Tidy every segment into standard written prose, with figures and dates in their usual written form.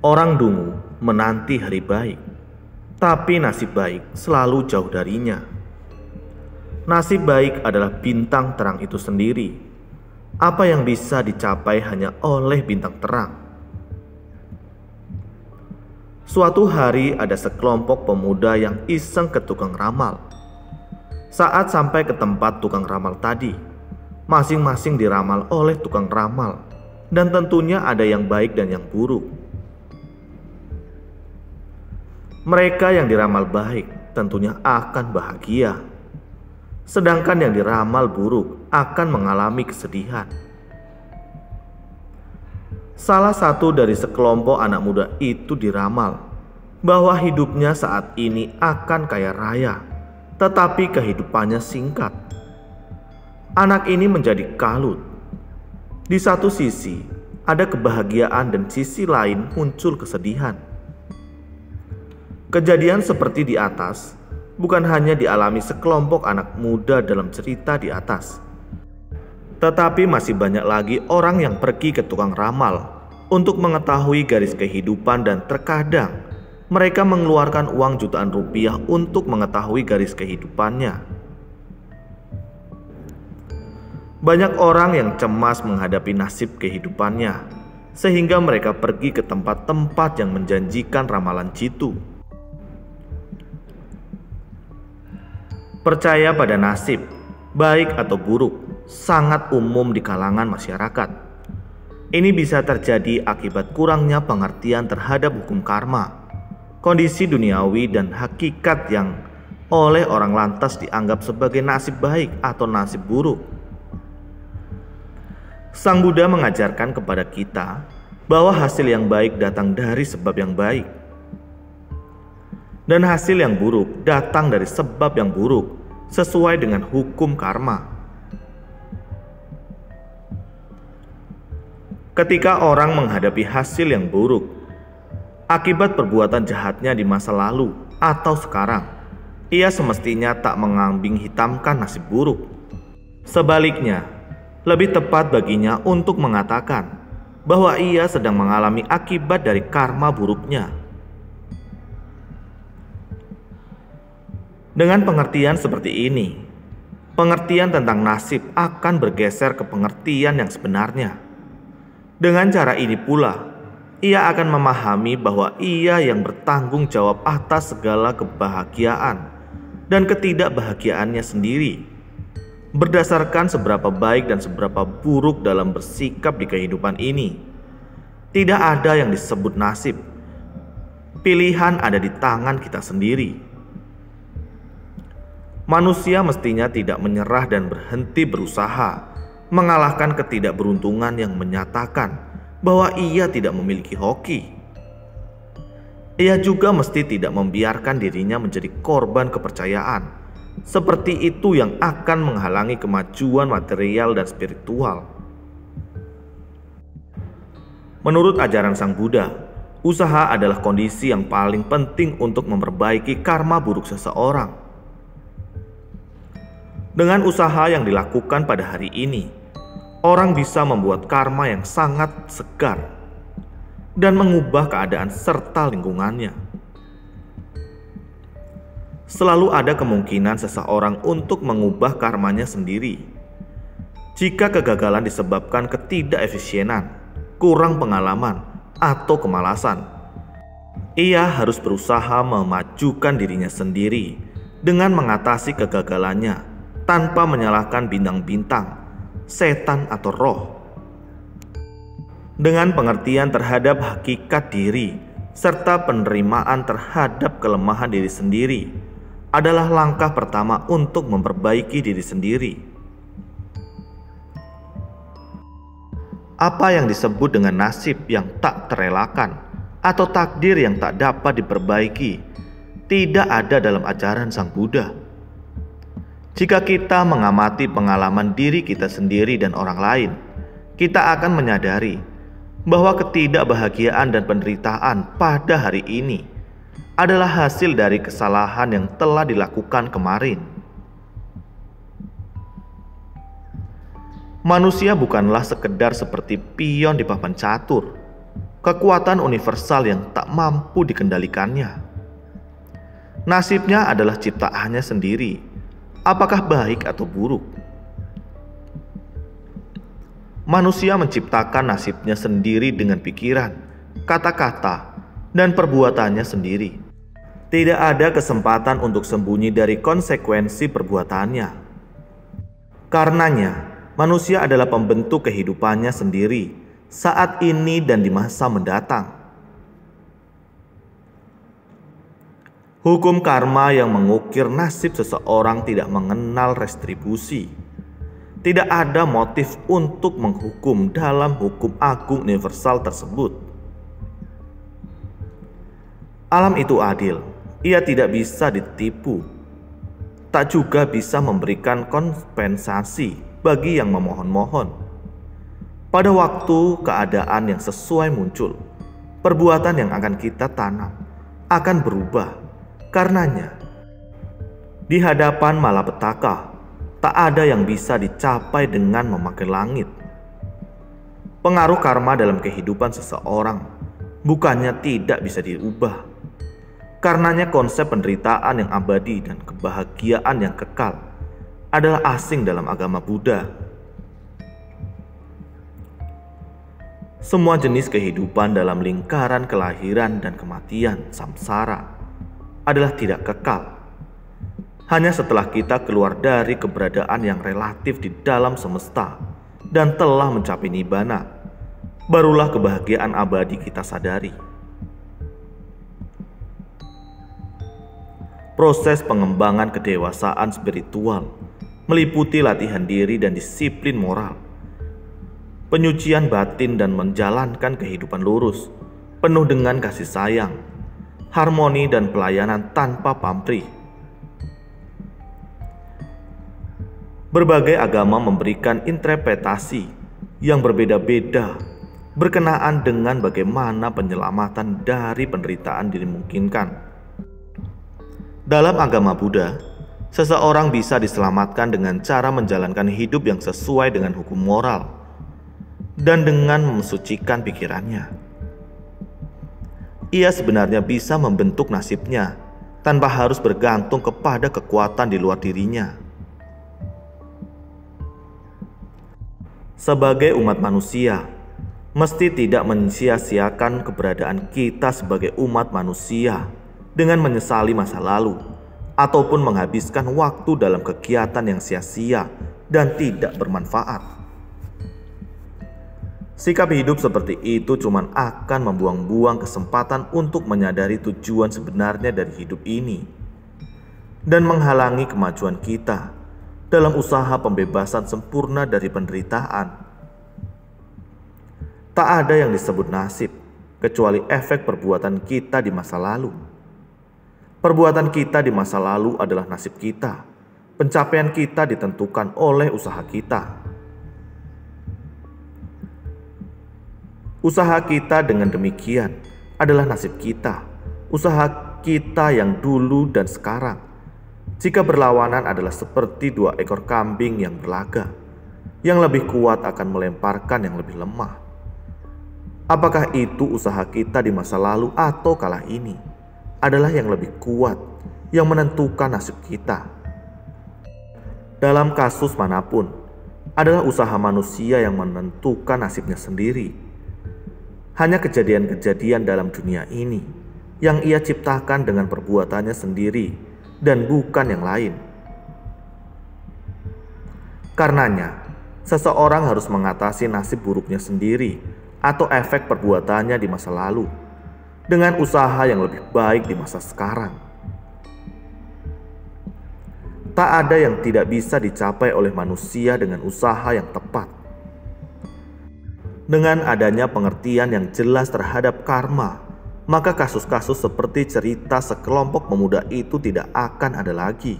Orang dungu menanti hari baik, tapi nasib baik selalu jauh darinya. Nasib baik adalah bintang terang itu sendiri. Apa yang bisa dicapai hanya oleh bintang terang. Suatu hari ada sekelompok pemuda yang iseng ke tukang ramal. Saat sampai ke tempat tukang ramal tadi, masing-masing diramal oleh tukang ramal, dan tentunya ada yang baik dan yang buruk. Mereka yang diramal baik tentunya akan bahagia, sedangkan yang diramal buruk akan mengalami kesedihan. Salah satu dari sekelompok anak muda itu diramal bahwa hidupnya saat ini akan kaya raya, tetapi kehidupannya singkat. Anak ini menjadi kalut. Di satu sisi ada kebahagiaan dan sisi lain muncul kesedihan. Kejadian seperti di atas bukan hanya dialami sekelompok anak muda dalam cerita di atas, tetapi masih banyak lagi orang yang pergi ke tukang ramal untuk mengetahui garis kehidupan, dan terkadang mereka mengeluarkan uang jutaan rupiah untuk mengetahui garis kehidupannya. Banyak orang yang cemas menghadapi nasib kehidupannya, sehingga mereka pergi ke tempat-tempat yang menjanjikan ramalan jitu. Percaya pada nasib, baik atau buruk, sangat umum di kalangan masyarakat. Ini bisa terjadi akibat kurangnya pengertian terhadap hukum karma, kondisi duniawi dan hakikat yang oleh orang lantas dianggap sebagai nasib baik atau nasib buruk. Sang Buddha mengajarkan kepada kita bahwa hasil yang baik datang dari sebab yang baik, dan hasil yang buruk datang dari sebab yang buruk sesuai dengan hukum karma. Ketika orang menghadapi hasil yang buruk akibat perbuatan jahatnya di masa lalu atau sekarang, ia semestinya tak mengambing hitamkan nasib buruk. Sebaliknya, lebih tepat baginya untuk mengatakan bahwa ia sedang mengalami akibat dari karma buruknya. Dengan pengertian seperti ini, pengertian tentang nasib akan bergeser ke pengertian yang sebenarnya. Dengan cara ini pula, ia akan memahami bahwa ia yang bertanggung jawab atas segala kebahagiaan dan ketidakbahagiaannya sendiri, berdasarkan seberapa baik dan seberapa buruk dalam bersikap di kehidupan ini. Tidak ada yang disebut nasib. Pilihan ada di tangan kita sendiri. Manusia mestinya tidak menyerah dan berhenti berusaha mengalahkan ketidakberuntungan yang menyatakan bahwa ia tidak memiliki hoki. Ia juga mesti tidak membiarkan dirinya menjadi korban kepercayaan seperti itu yang akan menghalangi kemajuan material dan spiritual. Menurut ajaran Sang Buddha, usaha adalah kondisi yang paling penting untuk memperbaiki karma buruk seseorang. Dengan usaha yang dilakukan pada hari ini, orang bisa membuat karma yang sangat segar dan mengubah keadaan serta lingkungannya. Selalu ada kemungkinan seseorang untuk mengubah karmanya sendiri. Jika kegagalan disebabkan ketidakefisienan, kurang pengalaman, atau kemalasan, ia harus berusaha memajukan dirinya sendiri dengan mengatasi kegagalannya tanpa menyalahkan bintang-bintang, setan, atau roh. Dengan pengertian terhadap hakikat diri serta penerimaan terhadap kelemahan diri sendiri adalah langkah pertama untuk memperbaiki diri sendiri. Apa yang disebut dengan nasib yang tak terelakkan atau takdir yang tak dapat diperbaiki tidak ada dalam ajaran Sang Buddha. Jika kita mengamati pengalaman diri kita sendiri dan orang lain, kita akan menyadari bahwa ketidakbahagiaan dan penderitaan pada hari ini adalah hasil dari kesalahan yang telah dilakukan kemarin. Manusia bukanlah sekedar seperti pion di papan catur. kekuatan universal yang tak mampu dikendalikannya. Nasibnya adalah ciptaannya sendiri, apakah baik atau buruk. Manusia menciptakan nasibnya sendiri dengan pikiran, kata-kata, dan perbuatannya sendiri. Tidak ada kesempatan untuk sembunyi dari konsekuensi perbuatannya. Karenanya, manusia adalah pembentuk kehidupannya sendiri saat ini dan di masa mendatang. Hukum karma yang mengukir nasib seseorang tidak mengenal retribusi. Tidak ada motif untuk menghukum dalam hukum agung universal tersebut. Alam itu adil, ia tidak bisa ditipu. Tak juga bisa memberikan kompensasi bagi yang memohon-mohon. Pada waktu keadaan yang sesuai muncul, perbuatan yang akan kita tanam akan berubah. Karenanya, di hadapan malapetaka, tak ada yang bisa dicapai dengan memakai langit. Pengaruh karma dalam kehidupan seseorang bukannya tidak bisa diubah. Karenanya konsep penderitaan yang abadi dan kebahagiaan yang kekal adalah asing dalam agama Buddha. Semua jenis kehidupan dalam lingkaran kelahiran dan kematian samsara adalah tidak kekal. Hanya setelah kita keluar dari keberadaan yang relatif di dalam semesta dan telah mencapai nibbana, barulah kebahagiaan abadi kita sadari. Proses pengembangan kedewasaan spiritual meliputi latihan diri dan disiplin moral, penyucian batin dan menjalankan kehidupan lurus, penuh dengan kasih sayang, harmoni dan pelayanan tanpa pamrih. Berbagai agama memberikan interpretasi yang berbeda-beda berkenaan dengan bagaimana penyelamatan dari penderitaan dimungkinkan. Dalam agama Buddha, seseorang bisa diselamatkan dengan cara menjalankan hidup yang sesuai dengan hukum moral dan dengan mensucikan pikirannya. Ia sebenarnya bisa membentuk nasibnya tanpa harus bergantung kepada kekuatan di luar dirinya. Sebagai umat manusia, mesti tidak mensia-siakan keberadaan kita sebagai umat manusia dengan menyesali masa lalu ataupun menghabiskan waktu dalam kegiatan yang sia-sia dan tidak bermanfaat. Sikap hidup seperti itu cuma akan membuang-buang kesempatan untuk menyadari tujuan sebenarnya dari hidup ini dan menghalangi kemajuan kita dalam usaha pembebasan sempurna dari penderitaan. Tak ada yang disebut nasib kecuali efek perbuatan kita di masa lalu. Perbuatan kita di masa lalu adalah nasib kita. Pencapaian kita ditentukan oleh usaha kita. Usaha kita dengan demikian adalah nasib kita, usaha kita yang dulu dan sekarang. Jika berlawanan adalah seperti dua ekor kambing yang berlaga, yang lebih kuat akan melemparkan yang lebih lemah. Apakah itu usaha kita di masa lalu atau kala ini adalah yang lebih kuat yang menentukan nasib kita? Dalam kasus manapun, adalah usaha manusia yang menentukan nasibnya sendiri. Hanya kejadian-kejadian dalam dunia ini yang ia ciptakan dengan perbuatannya sendiri dan bukan yang lain. Karenanya, seseorang harus mengatasi nasib buruknya sendiri atau efek perbuatannya di masa lalu dengan usaha yang lebih baik di masa sekarang. Tak ada yang tidak bisa dicapai oleh manusia dengan usaha yang tepat. Dengan adanya pengertian yang jelas terhadap karma, maka kasus-kasus seperti cerita sekelompok pemuda itu tidak akan ada lagi.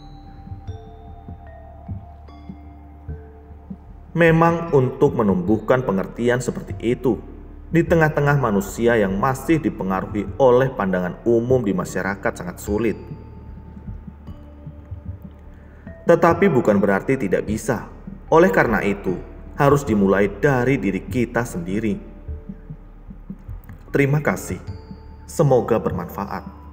Memang untuk menumbuhkan pengertian seperti itu di tengah-tengah manusia yang masih dipengaruhi oleh pandangan umum di masyarakat sangat sulit. Tetapi bukan berarti tidak bisa. Oleh karena itu, harus dimulai dari diri kita sendiri. Terima kasih. Semoga bermanfaat.